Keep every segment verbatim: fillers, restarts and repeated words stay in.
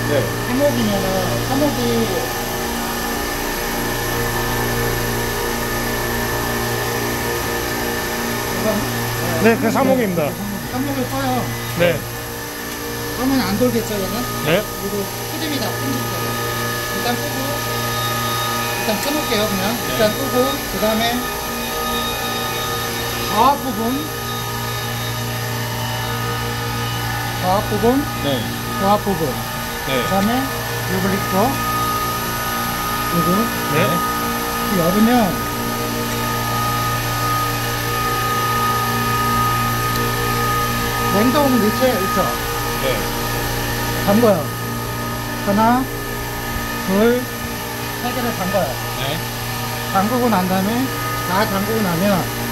네. 삼옥이면은 삼옥이 네, 그 삼옥입니다. 삼옥을 써요. 네. 그러면 안 돌겠죠, 얘는? 네. 그리고 흐름이 다 끊기죠. 일단 끄고, 일단 켜놓을게요, 그냥. 네. 일단 끄고, 그 다음에 좌압 부분, 좌압 부분, 네. 좌압 부분, 네. 그 다음에 요블릭터, 요거. 네. 열으면 냉동 리체 있죠? 네. 담궈요. 하나, 둘, 세 개를 담궈요. 네. 담그고 난 다음에 다 담그고 나면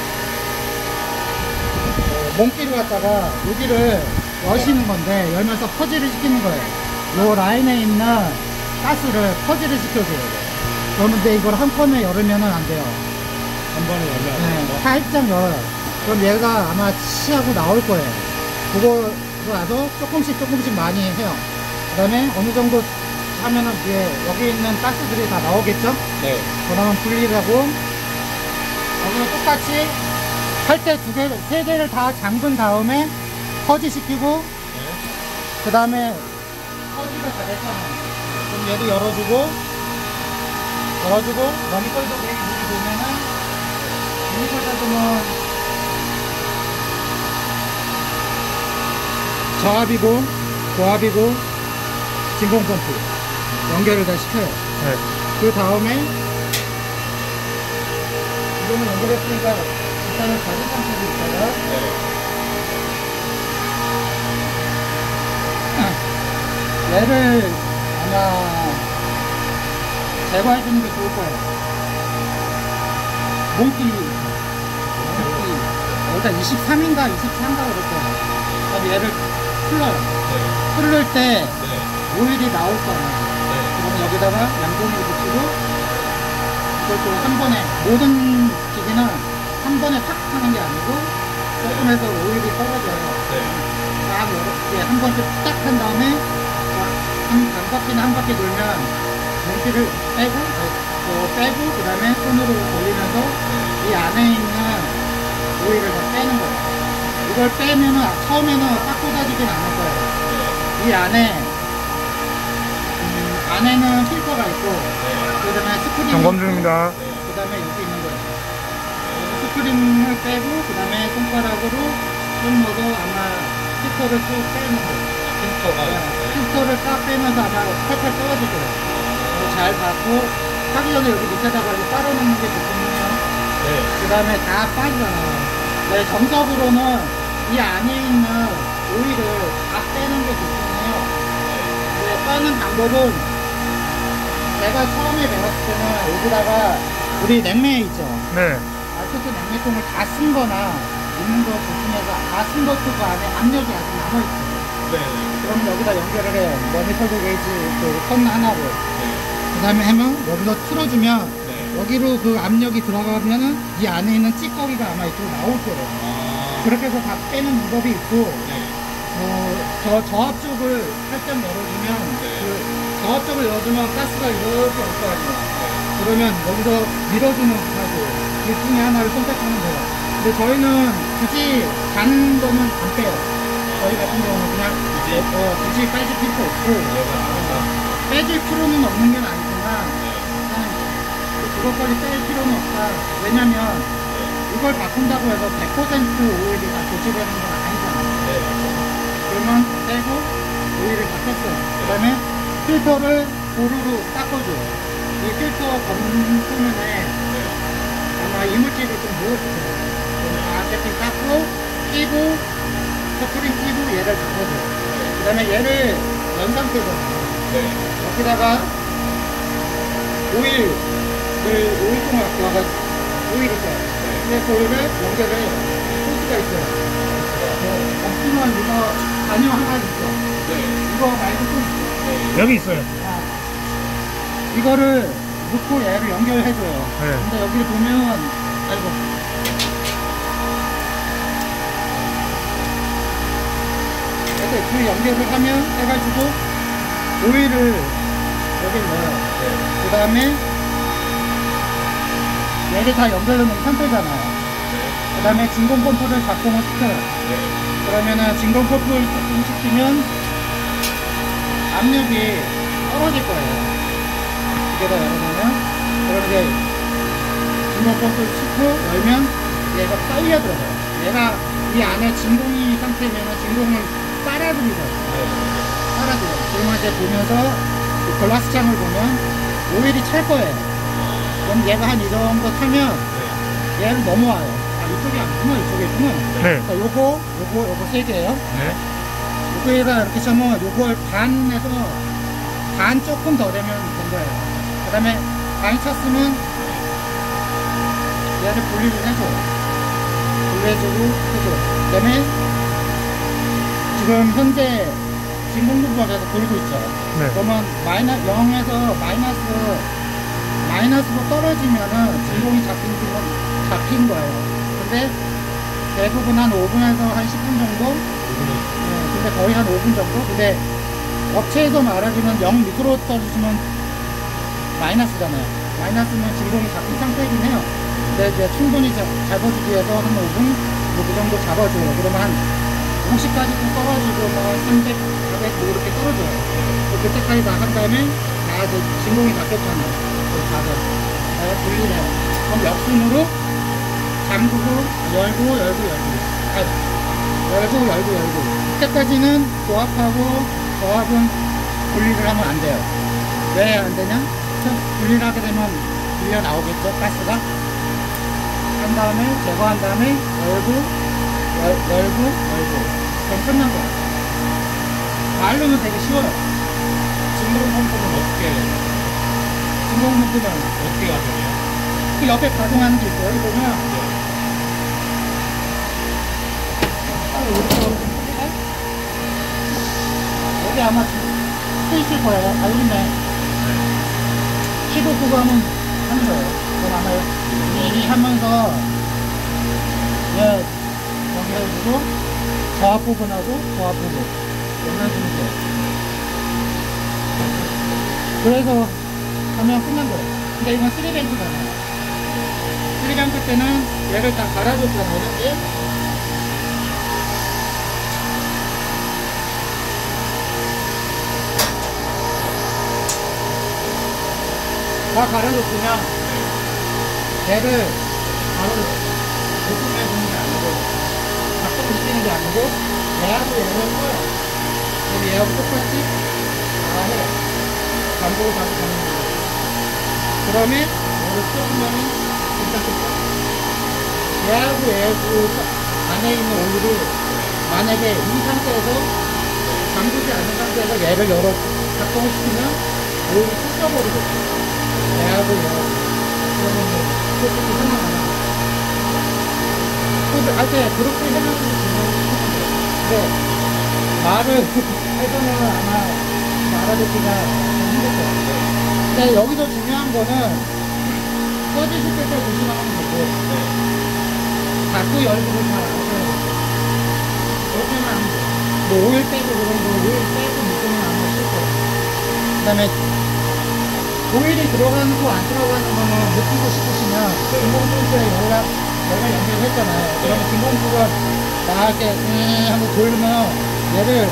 어, 몽키를 갖다가 여기를 여시는 건데 열면서 퍼지를 시키는 거예요. 요 라인에 있는 가스를 퍼지를 시켜줘요. 그런데 이걸 한 번에 열으면 안 돼요. 한 번에 열면 안 네, 돼요? 살짝 열어요. 그럼 얘가 아마 치하고 나올 거예요. 그거 나서 조금씩 조금씩 많이 해요. 그 다음에 어느 정도 하면은 뒤에 여기 있는 가스들이 다 나오겠죠? 네. 그러면 분리를 하고 여기는 똑같이 할 때 두 개, 세 개를 다 잠근 다음에 퍼지시키고 네. 그 다음에 퍼지가 다 됐잖아요. 그럼 얘도 열어주고 열어주고 러니컬도 여기 보면은 러니컬 닫으면 저압이고 고압이고 진공 펌프 연결을 다 시켜요. 네. 그 다음에 이거는 연결했으니까 일단은 가진 상태로 있다가 네. 얘를 아마 제거해 주는 게 좋을 거예요. 몽키 몽키 일단 이십삼인가 이십사인가 그럴 거예요. 그럼 얘를 풀러요. 네. 풀을 때 네. 오일이 나올 거예요. 네. 그럼 여기다가 양동이를 붙이고 이걸 또 한 번에 모든 기기는 한 번에 탁 하는 게 아니고 조금 해서 오일이 떨어져요. 네. 딱 이렇게 한 번씩 딱 한 다음에 한, 한 바퀴나 한 바퀴 돌면 몽키를 빼고 또 빼고 그 다음에 손으로 돌리면서 이 안에 있는 오일을 다 빼는 거예요. 이걸 빼면은 처음에는 딱 쏟아지진 않을 거예요. 이 안에 음, 안에는 필터가 있고 네. 그 다음에 스프링 점검 중입니다. 그 다음에 여기 있는 거예요. 여기 스프링을 빼고 그 다음에 손가락으로 좀 넣어서 아마 필터를 쭉 빼는 거예요. 필터가 있어요. 필터를 딱 빼면서 아마 팔팔 떨어질 거예요. 잘 받고 하기 전에 여기 밑에다가 이렇게 깔아놓는 게 좋거든요. 네. 그 다음에 다 빠지잖아요. 네, 정석으로는 이 안에 있는 오일을 다 빼는 게 좋거든요. 네, 빼는 방법은 제가 처음에 배웠을 때는 여기다가 우리 냉매 있죠? 네. 알토스 냉매통을 다 쓴 거나 있는 거 조심해서 다 쓴 것도 그 안에 압력이 아직 남아있어요. 네. 그럼 여기다 연결을 해요. 머니컬도 게이지 그선 하나로. 그 다음에 하면 여기서 틀어주면 네. 여기로 그 압력이 들어가면은 이 안에 있는 찌꺼기가 아마 이쪽으로 나올 거예요. 아. 그렇게 해서 다 빼는 방법이 있고, 네. 어, 저 저압 쪽을 살짝 열어주면, 네. 그 저압 쪽을 열어주면 가스가 이렇게 올 거 아니에요. 그러면 여기서 밀어주는 하고, 이 중에 하나를 선택하면 돼요. 근데 저희는 굳이 가는 거는 안 빼요. 저희 같은 경우는 그냥 굳이? 어, 굳이 빼줄 필요 없고, 어, 빼줄 필요는 없는 건 아니지만, 그것까지 뺄 필요는 없다. 왜냐면 이걸 바꾼다고 해서 백 퍼센트 오일이 다 교체되는 건 아니잖아요. 네. 그러면 빼고 오일을 다 뺐어요. 그 다음에 필터를 고루로 닦아줘요. 이 필터 검수면에 아마 이물질이 좀 묻었을 거예요. 다 세팅 닦고 끼고 스프링 끼고 얘를 닦아줘요. 그 다음에 얘를 연 상태잖아요. 네. 여기다가 오일 그 오일통을 갖고 와가 오일 있어요. 근데 그 오일을 연결을 소스가 있어요. 어, 없으면 이거 단유 한 가지 있어. 네. 이거 말고 또 있어. 여기 있어요. 아, 이거를 넣고 얘를 연결해줘요. 네. 근데 여기 보면 아이고 이렇게 그 연결을 하면 해가지고 오일을 여기 넣어요. 네. 그 다음에 얘를 다 연결해놓은 상태잖아요. 네. 그 다음에 진공 펌프를 작동을 시켜요. 네. 그러면은 진공 펌프를 작동시키면 압력이 떨어질 거예요. 이게다 열어보면, 그럼 이제 진공 펌프를 싣고 열면 얘가 빨려 들어가요. 얘가 이 안에 진공이 상태면은 진공은 빨아들이잖아요. 네. 빨아들여요. 지금 이제 보면서 이 글라스 창을 보면 오일이 찰 거예요. 그럼 얘가 한 이 정도 타면 네. 얘를 넘어와요. 아, 이쪽이 아니구나, 이쪽에 있구나. 네. 자, 요거, 요거, 요거 세 개예요. 네. 요거에다 이렇게 쳐면 요걸 반에서 반 조금 더 되면 된 거예요. 그 다음에 많이 찼으면 얘를 분리를 해줘요. 분리해주고 해줘. 그 다음에 지금 현재 진공분부가 계속 돌고 있죠. 네. 그러면 마이너, 영에서 마이너스, 마이너스로 떨어지면은 진공이 잡힌, 건 잡힌 거예요. 근데 대부분 한 오 분에서 한 십 분 정도? 네, 근데 거의 한 오 분 정도? 근데 업체에서 말하기는 영 밑으로 떨어지면 마이너스잖아요. 마이너스면 진공이 잡힌 상태이긴 해요. 근데 이제 충분히 자, 잡아주기 위해서 한 오 분, 뭐 그 정도 잡아줘요. 그러면 한 오십까지 또 떨어지고, 뭐 삼백, 사백, 뭐 이렇게 떨어져요. 그때까지 다 한 다음에, 다 이제 진공이 바뀌었잖아요. 그 작은. 다 분리를 해요. 그럼 역순으로 잠그고, 열고, 열고, 열고. 아, 열고, 열고, 열고. 그때까지는 고압하고 저압은 분리를 하면 안 돼요. 왜 안 되냐? 분리를 하게 되면 밀려 나오겠죠, 가스가. 한 다음에, 제거한 다음에, 열고, 열, 열고, 열고. 그럼 끝난 거야. 말로는 되게 쉬워요. 진공 펌프는 어떻게, 진공 펌프는 어떻게 가져요? 그 옆에 가동하는 게 있어요. 여기 보면, 딱 이렇게 여기 아마 써 있을 거예요. 아, 여기 있네. 십오 구간은 하는 거예요. 그럼 아마 미리 하면서, 예, 연결해주고, 저압 부분하고 저압 부분 연결해주면 돼요. 그래서 하면 끝난 거예요. 근데 이건 쓰리뱅크잖아요. 쓰리뱅크 때는 얘를 다 갈아줬잖아요. 여기. 다 갈아줬으면 얘를 바로 보통해주는 게 아니고 작동 시키는 게 아니고 얘하고 얘를 써요. 그럼 얘하고 똑같이 다 해요. 반복을 다시 가는 거예요. 그러면 얘를 쏘면은 괜찮겠죠? 얘하고 얘하고 안에 있는 오일을 만약에 이 상태에서 잠그지 않은 상태에서 얘를 열어 작동을 시키면 오일이 쏟아버리거든요. 얘하고 얘하고. 그러면 그렇게 생각하나. 할때 그렇게 생각하면 근데 말을 해서는 아마 알아듣기가 힘들 것 같아요. 근데 여기서 중요한 거는 꺼지실 때 조심하면 되고 닫고 열고 잘 알아서요. 그렇게만 하면 돼요. 뭐 오일 빼고 그런 거 오일 빼고 묶으면 아마 싫을 거예요. 그 다음에 오일이 들어가는 거 안 들어가는 거는 느끼고 싶으시면 진공분수에 연락 내가 연결했잖아요. 그러면 진공구가 막 이렇게 음 하고 돌면 얘를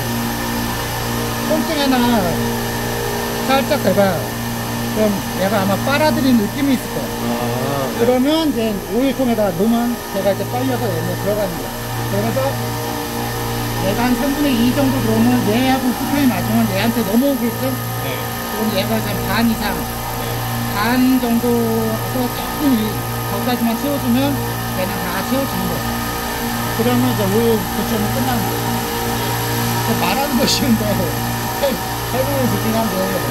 손등에나 살짝 대봐요. 그럼 얘가 아마 빨아들인 느낌이 있을 거예요. 아, 네. 그러면 이제 오일통에다 넣으면 제가 이제 빨려서 얘네 들어가는 거예요. 그래서 얘가 한 삼분의 이 정도 들어오면 얘하고 스프레이 맞으면 얘한테 넘어오겠죠? 네. 그럼 얘가 한 반 이상, 반 정도 해서 조금 이- 거기까지만 채워주면 얘는 다 채워주는 거예요. 그러면 이제 오일 교체는 끝나는 거예요. 말하는 거 쉬운데 해- 해보면 좋긴 한데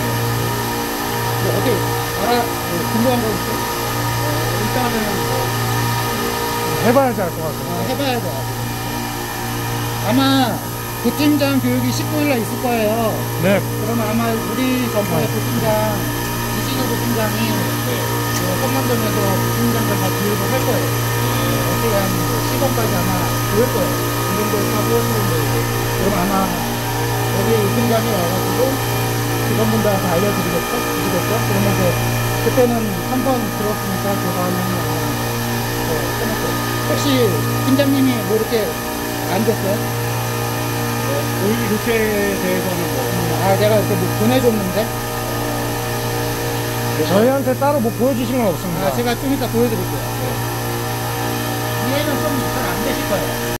뭐 어디 알아 뭐 궁금한 거 있어? 어, 일단은 뭐, 해봐야지 알 것 같아요. 어, 해봐야 돼. 아마 부팀장 교육이 십구 일날 있을 거예요. 네. 그러면 아마 우리 전파의 부팀장 이진호 부팀장이 네. 성남점에서 부팀장들 다 교육을 할 거예요. 어떻게 한 십 원까지 아마 보일 거예요. 이 정도 하고 그럼 아마 여기 부팀장이 와가지고 그 이런 분들한테 알려드리겠죠? 주시겠죠? 그러면서 그때는 한 번 들었으니까 제가 하면 어, 해놓고. 혹시 팀장님이 뭐 이렇게 안 됐어요? 오일 교체에 대해서는 뭐 아 내가 이렇게 뭐 보내줬는데 저희한테 따로 뭐 보여주신 건 없습니다. 아 제가 좀 이따 보여드릴게요. 이해는 좀 잘 안 되실 거예요.